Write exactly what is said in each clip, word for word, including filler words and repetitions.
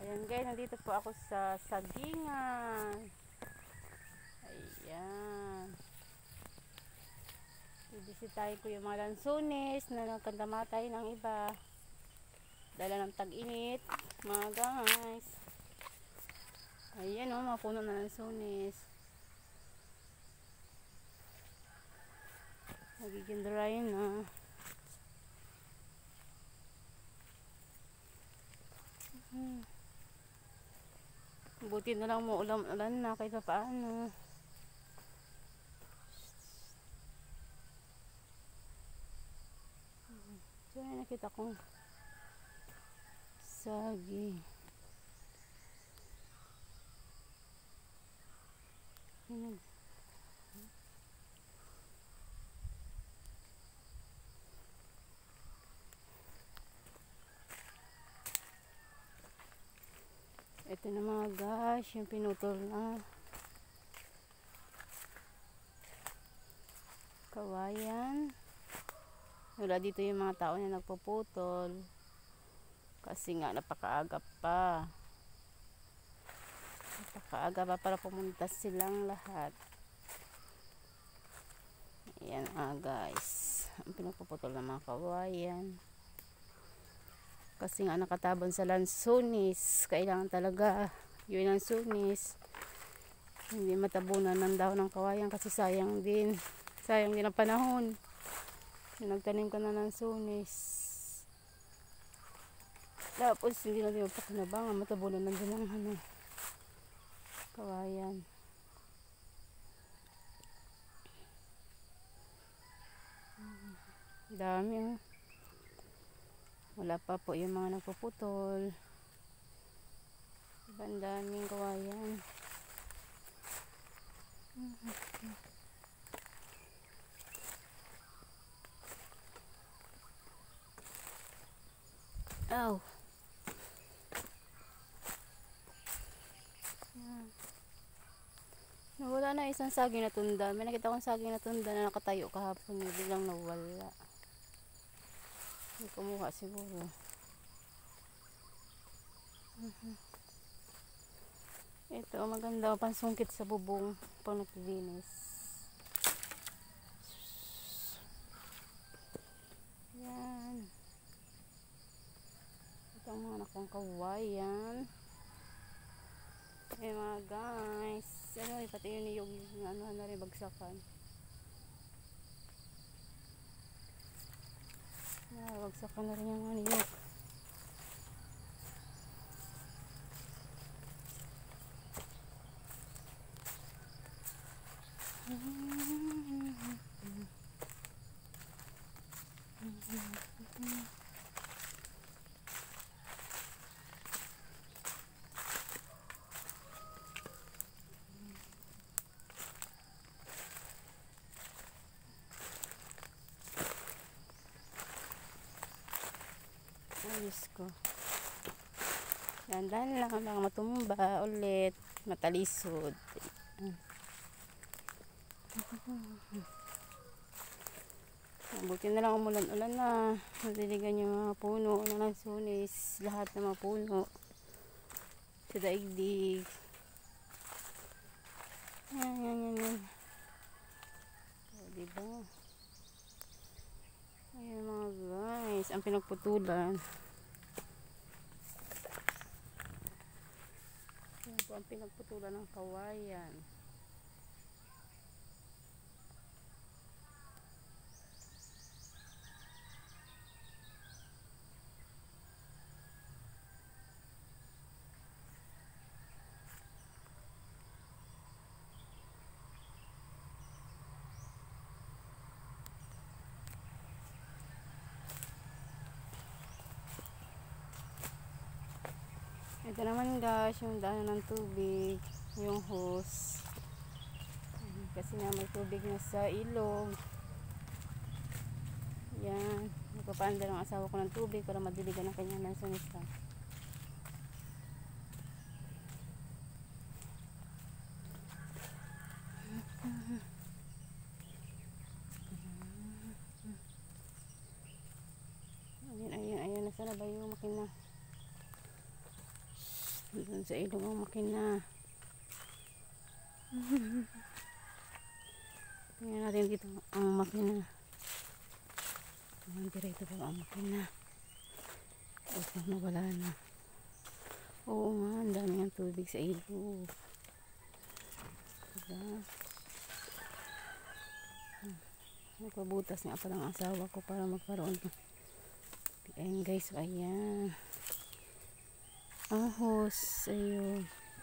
Ayan guys, nandito po ako sa sagingan. Ayan. Ibisitahin ko yung mga lansunis na nagkandamatay ng iba. Dala ng tag-init, mga guys. Ayan o, oh, mga puno na lansunis. Nagiging dry na. Hmm. Buti na lang mo ulan-ulan na kahit pa paano. So, ay nakita kong sagi. Pinag ito na mga guys, yung pinutol na kawayan. Wala dito yung mga tao na nagpuputol kasi nga napakaaga pa napakaaga pa para pumunta silang lahat. Ayan ah guys, ang pinagpuputol ng mga kawayan kasi nga nakatabon sa lansunis. Kailangan talaga yun ang lansunis hindi matabunan ng dahon ng kawayan kasi sayang din sayang din ang panahon. Nagtanim ka na ng lansunis tapos hindi na din magpakinabangan, matabunan na din ang ano, kawayan. Dami oh. Wala pa po yung mga nagpuputol. Ibang daming kawayan. Ow. Nawala na isang saging na tunda. May nakita akong saging na tunda na nakatayo kahapon. Biglang nawala. May kumuha siguro. Uh-huh. Ito maganda pansungkit sa bubong pang naglilinis. Yan. Ito ang mga anak kong kawayan. Eh mga guys, ano pati yun yung ano na rin bagsakan. Bagsakan na rin yung ano yun. Ayos ko. Dandan lang ang matumba ulit, matalisod. Buti na lang umulan-ulan na. Nadiligan yung mga puno ng lansunis, lahat ng mga puno sa daigdig. Yan, yan, yan, yan. O, diba? Ayan mga guys, ang pinagputulan. Ayan po ang pinagputulan ng kawayan. Ito naman guys, yung daan ng tubig, yung hose. Kasi nga may tubig na sa ilog. Yan, nagpapaanda ng asawa ko ng tubig para madiligan ang kanyang lansunis. Ayan, ayan, ayan, nasa na ba yung makina? Doon sa ilog ang makina. Tingnan natin dito ang makina. Tingnan dito ba ang makina. Upang nawala na. Oo nga, ang dami ng tubig sa ilog. Diba? Nagpabutas nga pala ang asawa ko para magkaroon. Ayan guys, ayan. Ang hose, ayun.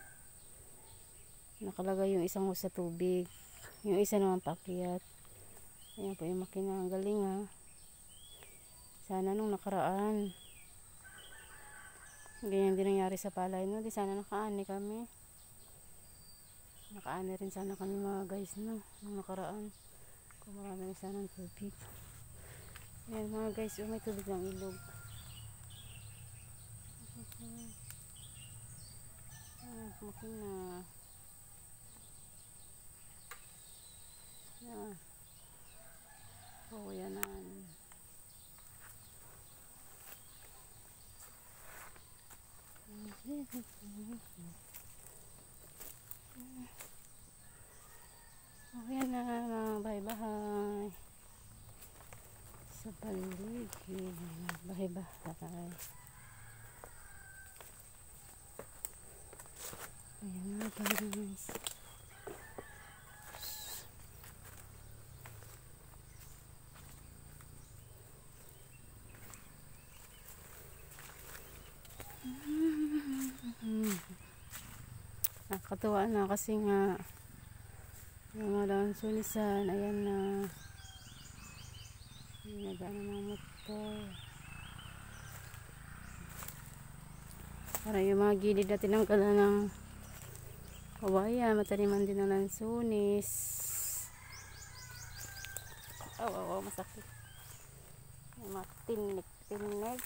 Nakalagay yung isang hose sa tubig. Yung isa naman paakyat. Ayan po yung makina. Ang galing ha. Sana nung nakaraan. Ganyan din nangyari sa palay no. Di sana nakaani kami. Nakaani rin sana kami mga guys no. Nung nakaraan. Kung marami na sana ng tubig. Ayan mga guys. Oh, may tubig ng ilog. Ayan makina. Ayan. Oh, yanan. Oh, yan na mga bahay-bahay sa paligid. Bahay-bahay. Ayan na guys. Nakakatuwa na kasi nga yung mga sunisan, ayan na ginagana ng motor. Para yung mga gilid na tinanggalan ng kawayan, mataniman din na ng sunis. Oh, oh, oh, masakit. Yung mga tinik-tinik.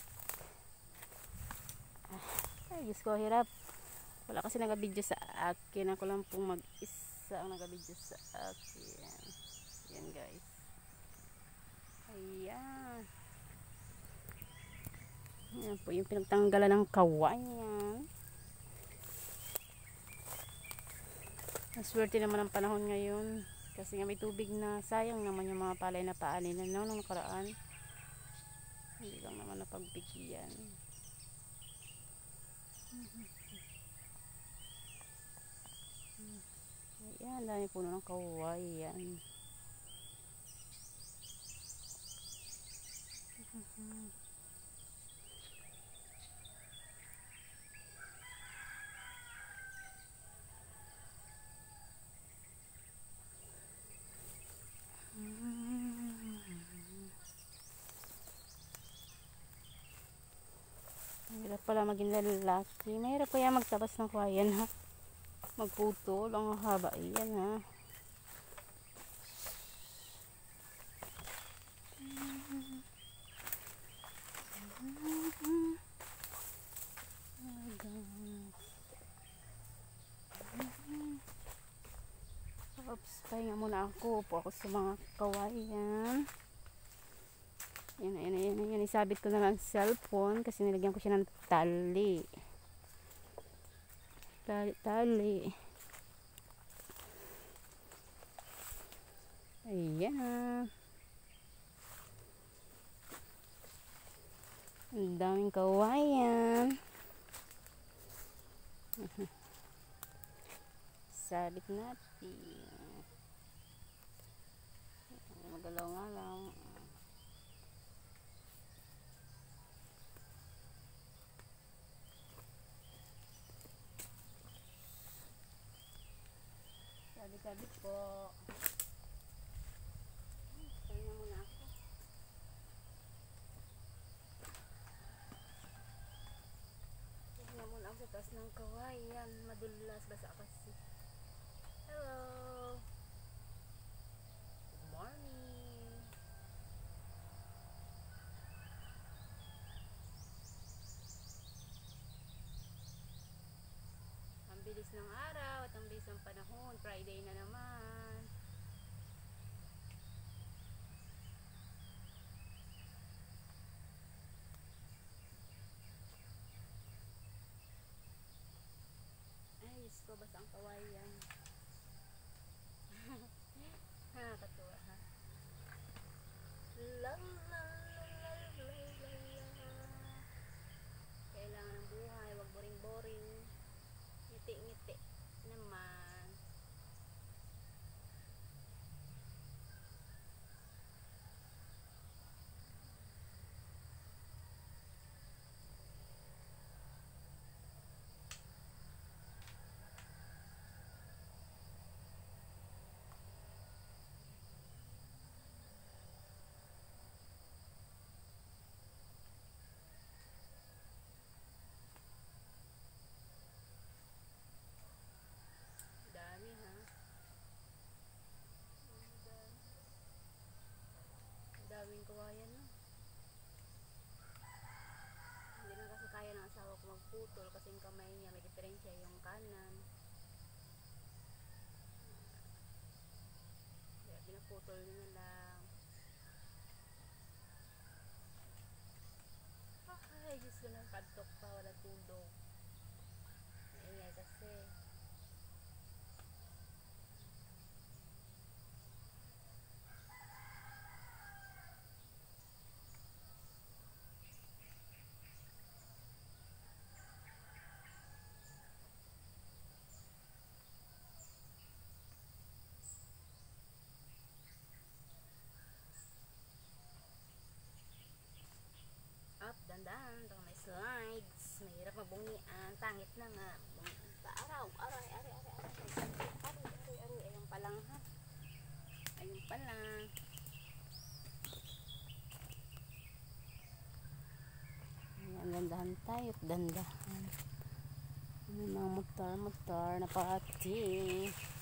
Ay, Diyos ko, hirap. Wala kasi nagabidyo sa akin. Ako lang pong mag-isa ang nagabidyo sa akin. Yan guys. Ayan. Yan po yung pinagtanggalan ng kawayan. Maswerte naman ang panahon ngayon. Kasi nga may tubig na. Sayang naman yung mga palay na paani na no, nung nakaraan. Hindi lang naman napagbigyan. Ayan, dami puno ng kawayan. Mahirap pala maging lalaki. Mahirap kaya magtabas ng kawayan ha. Magputol ang haba. Iyan ha. Oops, pahinga muna ako. Upo ako sa mga kawayan. Yan, yan, yan, yan, yan. Isabit ko na lang cellphone kasi nilagyan ko siya ng tali. Tali, tali. Ayan. Ang daming kawayan. Sabit natin. Magalaw nga lang. Sabit-sabit po. Kaya muna ako. Kaya muna ako sa taas ng kawayan. Madulas basa kasi. Hello. Good morning. Ang bilis ng araw at ang bilis ng panahon. Friday na naman. ko basta ang kawayan. Nakakatuwa ha. La, la, la, la, la, la, la. Kailangan ng buhay, wag boring-boring. Ngiti-ngiti naman. Dami ha. Daming kawayan no. Hindi na kasi kaya ng asawa ko magputol kasi yung kamay niya may diferensya yung kanan. Kaya pinaputol niya na lang. Ay, Diyos ko na padtok pa, wala tulog. Maingay kasi. Up, dandan, baka may slides. Mahirap mabungian. Tangit na nga. Araw, aray, aray, aray, aray. Aray, aray, aray. Ayun pa lang ha. Ayun pa lang. Ayan, dandahan tayo. Dandahan. May mga motor, motor na pati.